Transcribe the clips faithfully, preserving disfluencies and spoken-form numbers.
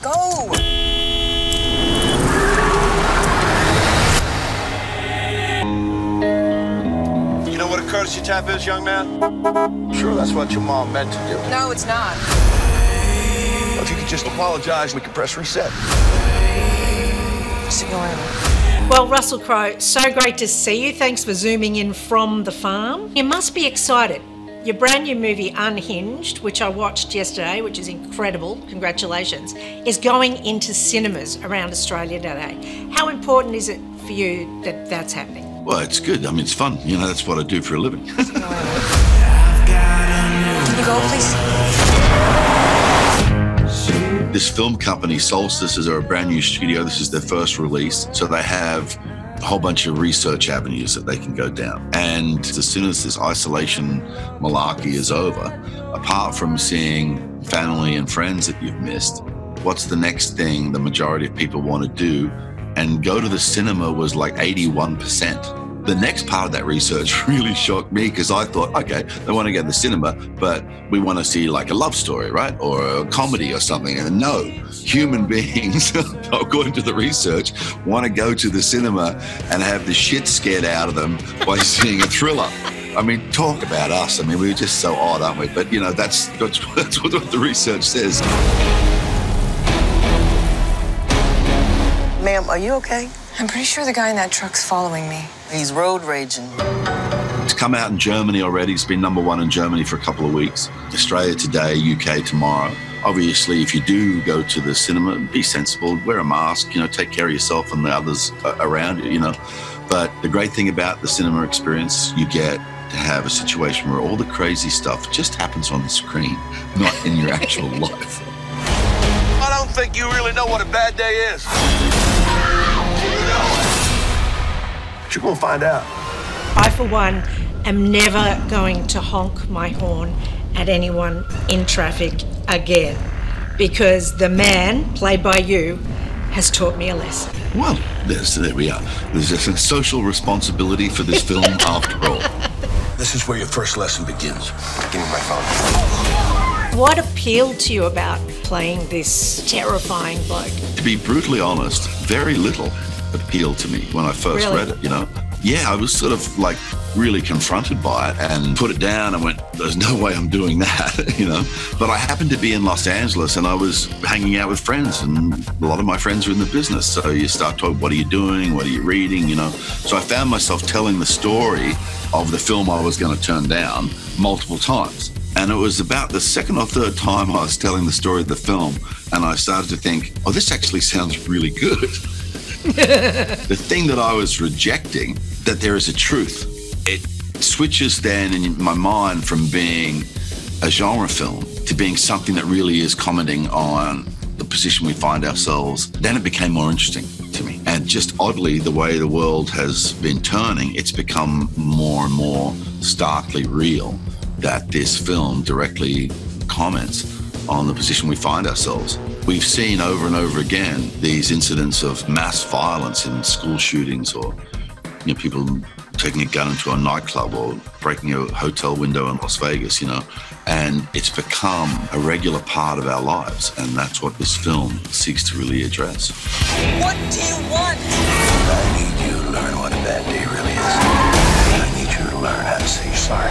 go. You know what a courtesy tap is, young man? Sure, that's what your mom meant to do. No, it's not. Well, if you could just apologize, we could press reset. What's going on? Well, Russell Crowe, so great to see you. Thanks for zooming in from the farm. You must be excited. Your brand new movie, Unhinged, which I watched yesterday, which is incredible, congratulations, is going into cinemas around Australia today. How important is it for you that that's happening? Well, it's good. I mean, it's fun. You know, that's what I do for a living. Can you go, please? This film company, Solstice, is a brand new studio. This is their first release. So they have a whole bunch of research avenues that they can go down. And as soon as this isolation malarkey is over, apart from seeing family and friends that you've missed, what's the next thing the majority of people want to do? And go to the cinema was like eighty-one percent. The next part of that research really shocked me because I thought, okay, they want to go to the cinema, but we want to see like a love story, right? Or a comedy or something. And no, human beings, according to the research, want to go to the cinema and have the shit scared out of them by seeing a thriller. I mean, talk about us. I mean, we're just so odd, aren't we? But, you know, that's, that's, that's what the research says. Ma'am, are you okay? I'm pretty sure the guy in that truck's following me. He's road raging. It's come out in Germany already. It's been number one in Germany for a couple of weeks. Australia today, U K tomorrow. Obviously, if you do go to the cinema, be sensible, wear a mask, you know, take care of yourself and the others around you, you know. But the great thing about the cinema experience, you get to have a situation where all the crazy stuff just happens on the screen, not in your actual life. I don't think you really know what a bad day is. But you're gonna find out. I, for one, am never going to honk my horn at anyone in traffic again because the man, played by you, has taught me a lesson. Well, there's, there we are. There's a social responsibility for this film after all. This is where your first lesson begins. Give me my phone. What appealed to you about playing this terrifying bloke? To be brutally honest, very little appealed to me when I first Really? read it, you know. Yeah, I was sort of like really confronted by it and put it down and went, there's no way I'm doing that, you know. But I happened to be in Los Angeles and I was hanging out with friends and a lot of my friends are in the business. So you start talking, what are you doing? What are you reading? You know. So I found myself telling the story of the film I was going to turn down multiple times. And it was about the second or third time I was telling the story of the film and I started to think, oh, this actually sounds really good. The thing that I was rejecting, that there is a truth, it switches then in my mind from being a genre film to being something that really is commenting on the position we find ourselves. Then it became more interesting to me. And just oddly, the way the world has been turning, it's become more and more starkly real that this film directly comments on the position we find ourselves. We've seen over and over again these incidents of mass violence in school shootings or, you know, people taking a gun into a nightclub or breaking a hotel window in Las Vegas, you know, and it's become a regular part of our lives. And that's what this film seeks to really address. What do you want? I need you to learn what a bad day really is. I need you to learn how to say sorry.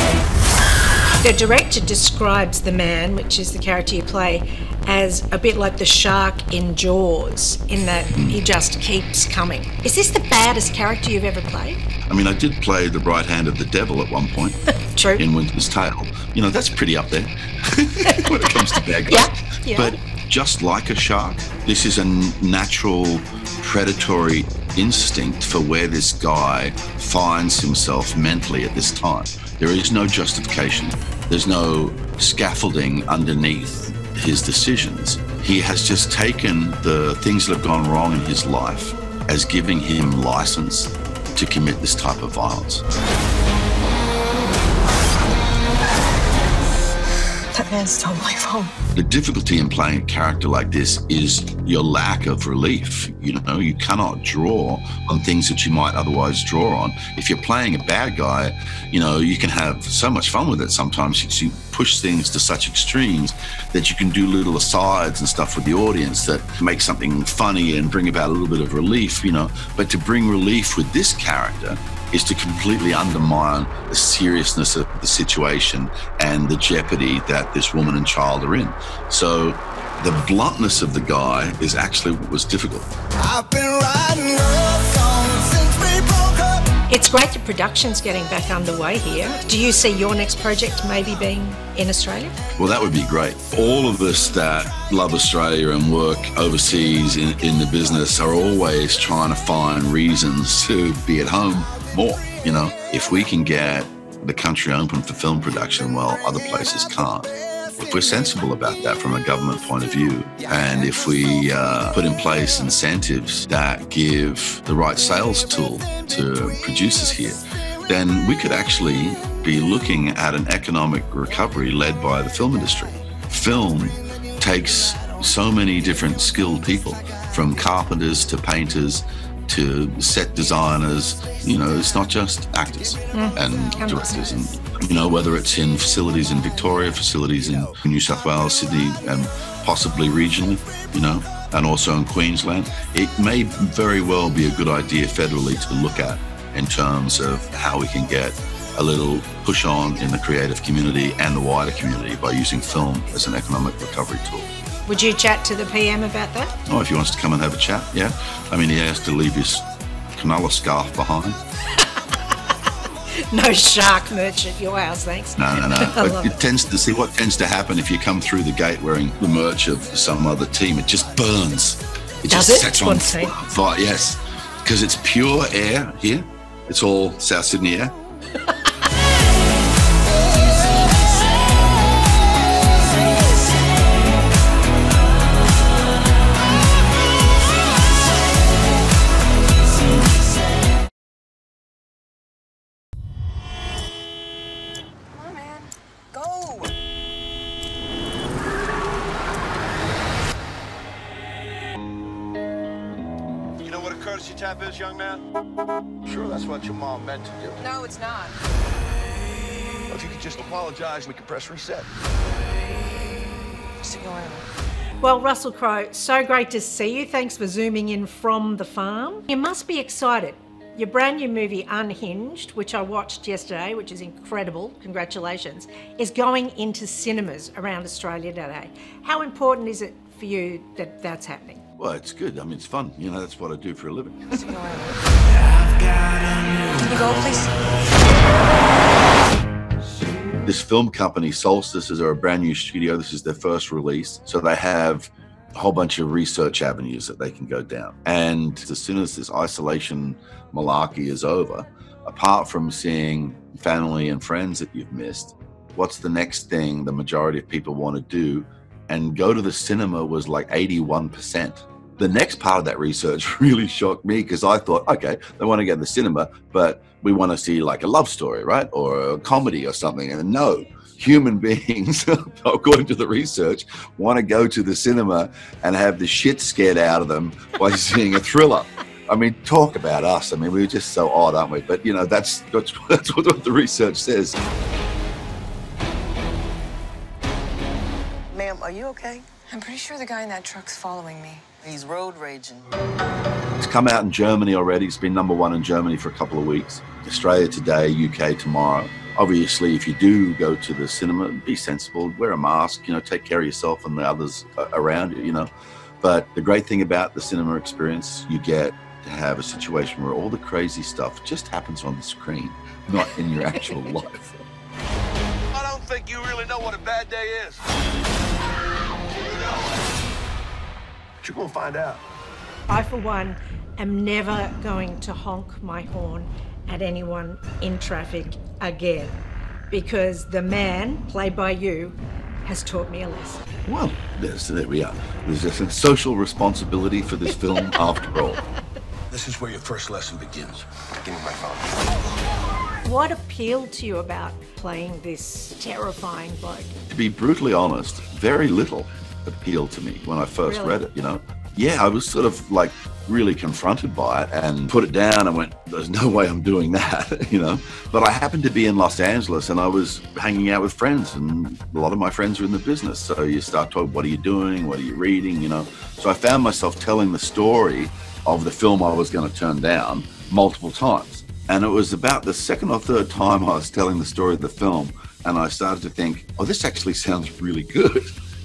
The director describes the man, which is the character you play, as a bit like the shark in Jaws, in that he just keeps coming. Is this the baddest character you've ever played? I mean, I did play the right hand of the devil at one point. True. In Winter's Tale. You know, that's pretty up there when it comes to bad guys. Yeah, yeah. But just like a shark, this is a natural predatory instinct for where this guy finds himself mentally at this time. There is no justification. There's no scaffolding underneath his decisions. He has just taken the things that have gone wrong in his life as giving him license to commit this type of violence. That man stole my phone. The difficulty in playing a character like this is your lack of relief. You know, you cannot draw on things that you might otherwise draw on. If you're playing a bad guy, you know, you can have so much fun with it sometimes. You push things to such extremes that you can do little asides and stuff with the audience that make something funny and bring about a little bit of relief, you know. But to bring relief with this character is to completely undermine the seriousness of the situation and the jeopardy that this woman and child are in. So the bluntness of the guy is actually what was difficult. I've been riding love songs since we broke up. It's great that production's getting back underway here. Do you see your next project maybe being in Australia? Well, that would be great. All of us that love Australia and work overseas in, in the business are always trying to find reasons to be at home more. You know, if we can get the country open for film production, well, other places can't. If we're sensible about that from a government point of view, and if we uh, put in place incentives that give the right sales tool to producers here, then we could actually be looking at an economic recovery led by the film industry. Film takes so many different skilled people, from carpenters to painters to set designers. You know, it's not just actors mm. and directors, and you know, whether it's in facilities in Victoria, facilities in New South Wales, Sydney, and possibly regionally, you know, and also in Queensland. It may very well be a good idea federally to look at in terms of how we can get a little push on in the creative community and the wider community by using film as an economic recovery tool. Would you chat to the P M about that? Oh, if he wants to come and have a chat, yeah. I mean, he has to leave his canola scarf behind. No shark merch at your house, thanks. No, no, no. But it, it tends to see what tends to happen if you come through the gate wearing the merch of some other team. It just burns. It Does just it? sets on fire. Yes, because it's pure air here. It's all South Sydney air. Courtesy tap is, young man? Sure, that's what your mom meant to do. No, it's not. Well, if you could just apologize, we could press reset. Just ignore him. Well, Russell Crowe, so great to see you. Thanks for zooming in from the farm. You must be excited. Your brand new movie, Unhinged, which I watched yesterday, which is incredible, congratulations, is going into cinemas around Australia today. How important is it for you that that's happening? Well, it's good. I mean, it's fun. You know, that's what I do for a living. Just ignore him. Can you go, please? This film company, Solstice, is a brand new studio. This is their first release. So they have a whole bunch of research avenues that they can go down. And as soon as this isolation malarkey is over, apart from seeing family and friends that you've missed, what's the next thing the majority of people want to do? And go to the cinema was like eighty-one percent. The next part of that research really shocked me, because I thought, okay, they want to go to the cinema, but we want to see like a love story, right? Or a comedy or something. And no, human beings, according to the research, want to go to the cinema and have the shit scared out of them by seeing a thriller. I mean, talk about us. I mean, we're just so odd, aren't we? But, you know, that's, that's, that's what the research says. Ma'am, are you okay? I'm pretty sure the guy in that truck's following me. He's road raging. It's come out in Germany already. It's been number one in Germany for a couple of weeks. Australia today, U K tomorrow. Obviously, if you do go to the cinema, be sensible, wear a mask, you know, take care of yourself and the others around you, you know. But the great thing about the cinema experience, you get to have a situation where all the crazy stuff just happens on the screen, not in your actual life. I don't think you really know what a bad day is. But you're gonna find out. I, for one, am never going to honk my horn at anyone in traffic again, because the man, played by you, has taught me a lesson. Well, there's, there we are. There's a social responsibility for this film after all. This is where your first lesson begins. Give me my phone. What appealed to you about playing this terrifying bloke? To be brutally honest, very little appealed to me when I first Really? read it, you know. Yeah, I was sort of like really confronted by it and put it down and went, there's no way I'm doing that, you know. But I happened to be in Los Angeles and I was hanging out with friends, and a lot of my friends are in the business. So you start talking, what are you doing? What are you reading? You know. So I found myself telling the story of the film I was going to turn down multiple times. And it was about the second or third time I was telling the story of the film, and I started to think, oh, this actually sounds really good.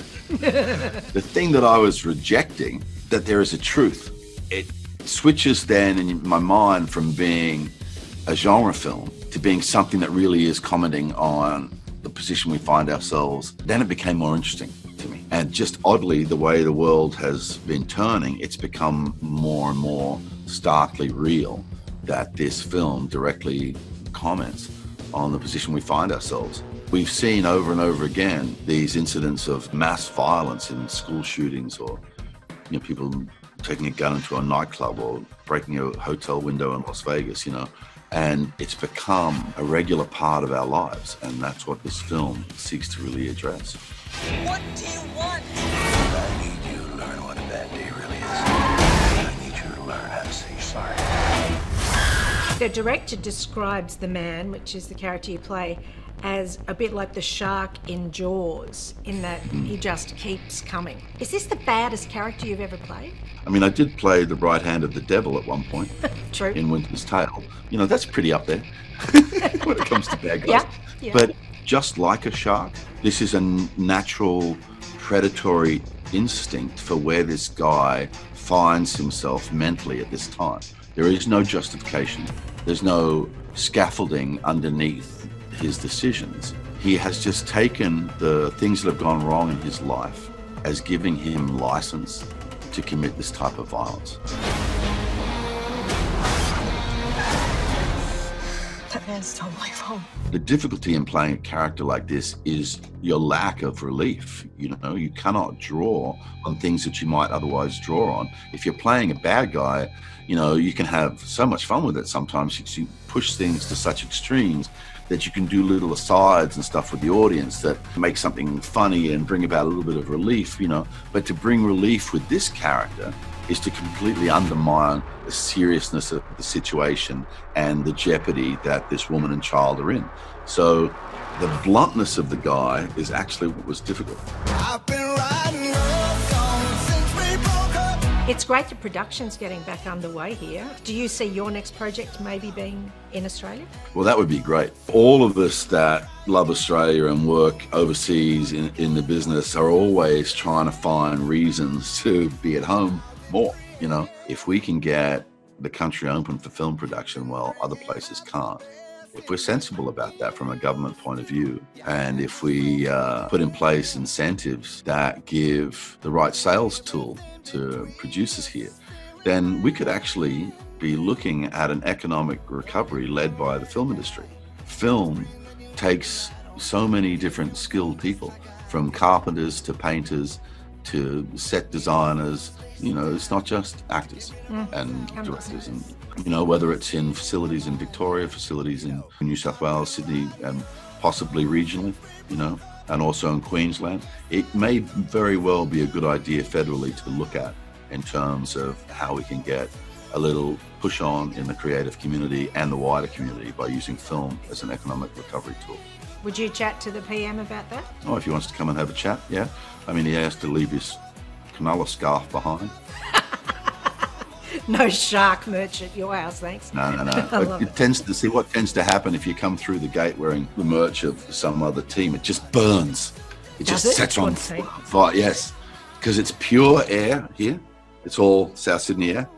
The thing that I was rejecting, that there is a truth. It switches then in my mind from being a genre film to being something that really is commenting on the position we find ourselves. Then it became more interesting to me. And just oddly, the way the world has been turning, it's become more and more starkly real that this film directly comments on the position we find ourselves. We've seen over and over again these incidents of mass violence in school shootings, or you know, people taking a gun into a nightclub or breaking a hotel window in Las Vegas, you know, and it's become a regular part of our lives, and that's what this film seeks to really address. What do you want? I need you to learn what a bad day really is. I need you to learn how to say sorry. The director describes the man, which is the character you play, as a bit like the shark in Jaws, in that he just keeps coming. Is this the baddest character you've ever played? I mean, I did play the right hand of the devil at one point. True. In Winter's Tale. You know, that's pretty up there when it comes to bad guys. Yeah, yeah. But just like a shark, this is a natural predatory instinct for where this guy finds himself mentally at this time. There is no justification. There's no scaffolding underneath his decisions. He has just taken the things that have gone wrong in his life as giving him license to commit this type of violence. That man's stole my phone. The difficulty in playing a character like this is your lack of relief. You know, you cannot draw on things that you might otherwise draw on. If you're playing a bad guy, you know, you can have so much fun with it sometimes. You push things to such extremes that you can do little asides and stuff with the audience that make something funny and bring about a little bit of relief, you know. But to bring relief with this character is to completely undermine the seriousness of the situation and the jeopardy that this woman and child are in. So the bluntness of the guy is actually what was difficult. I've been riding love songs since we broke up. It's great the production's getting back underway here. Do you see your next project maybe being in Australia? Well, that would be great. All of us that love Australia and work overseas in, in the business are always trying to find reasons to be at home more. You know, if we can get the country open for film production, well, other places can't. If we're sensible about that from a government point of view, and if we uh, put in place incentives that give the right sales tool to producers here, then we could actually be looking at an economic recovery led by the film industry. Film takes so many different skilled people, from carpenters to painters to set designers. You know, it's not just actors mm. and directors, and you know, whether it's in facilities in Victoria, facilities in New South Wales, Sydney, and possibly regionally, you know, and also in Queensland. It may very well be a good idea federally to look at in terms of how we can get a little push on in the creative community and the wider community by using film as an economic recovery tool. Would you chat to the P M about that? Oh, if he wants to come and have a chat, yeah. I mean, he has to leave his canola scarf behind. No shark merch at your house, thanks. No, no, no. I it, love it it. tends to see what tends to happen if you come through the gate wearing the merch of some other team. It just burns. It Does just it? sets Which on one's team? fire. Yes, because it's pure air here. It's all South Sydney air,